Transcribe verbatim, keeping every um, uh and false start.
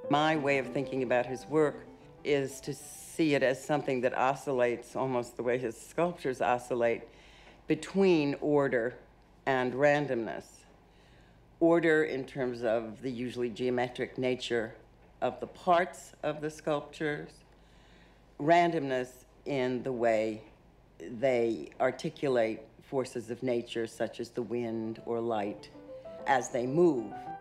My way of thinking about his work is to see it as something that oscillates, almost the way his sculptures oscillate, between order and randomness. Order in terms of the usually geometric nature of the parts of the sculptures, randomness in the way they articulate forces of nature such as the wind or light as they move.